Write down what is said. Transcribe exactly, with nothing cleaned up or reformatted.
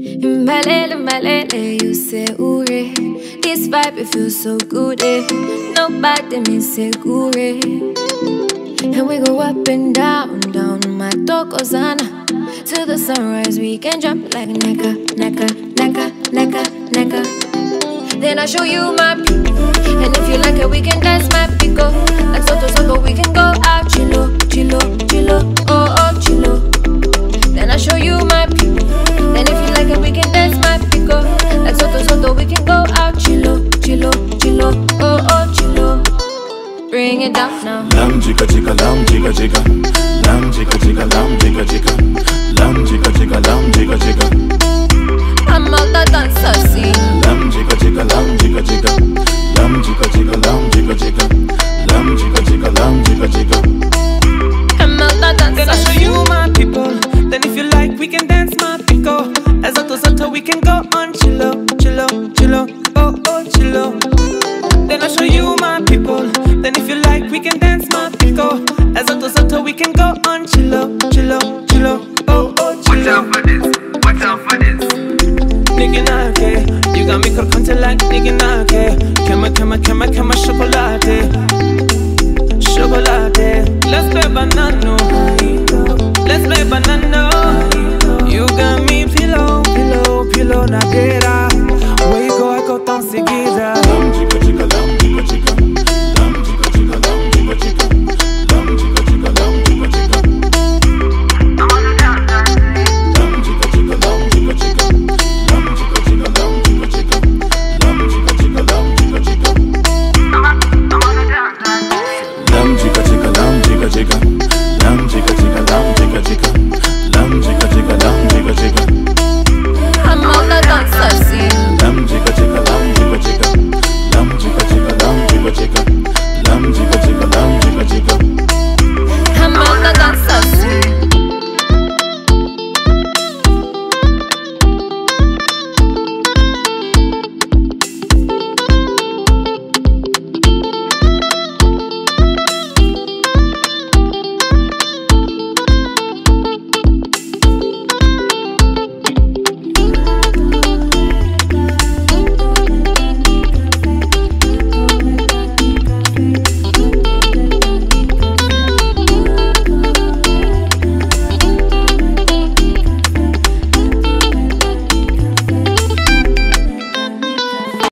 Malele, malele, you say ure. This vibe, it feels so good, eh. Nobody me say gure. And we go up and down, down my Tokozana. Till the sunrise, we can jump like neka, neka, neka, neka, neka. Then I show you my people. And if you like it, we can dance my pico. Like Soto Soto, we can go out. Chilo, chilo, chilo, oh, oh, chilo. Then I show you my people. Then if you like it, we can dance my pico. Like Soto Soto, we can go out. Chilo, chilo, chilo, oh, oh, chilo. Bring it down now. Lam chica chica, lam chica chica. Lam chica chica, lam chica chica. Lam chica chica, lam chica chica. I'm out the dancer scene. Lam chica chica, lam chica chica. Lam chica chica, lam chica chica. Lam chica chica, lam chica chica. I'm out the dancer. Then I'll show you my people. Then if you like, we can dance my pico. As Soto Soto, we can go on chillo, chillo, chillo, oh oh chillo. Then I'll show you my people. Then if you like, we can dance my pico. As Soto Soto, we can go on chillo, chillo, chillo, oh oh chillo. Watch out for this, watch out for this. Nigga nah okay, you got me croquante like nigga nah okay. Kema kema kema kema chocolate, chocolate. Let's play banana.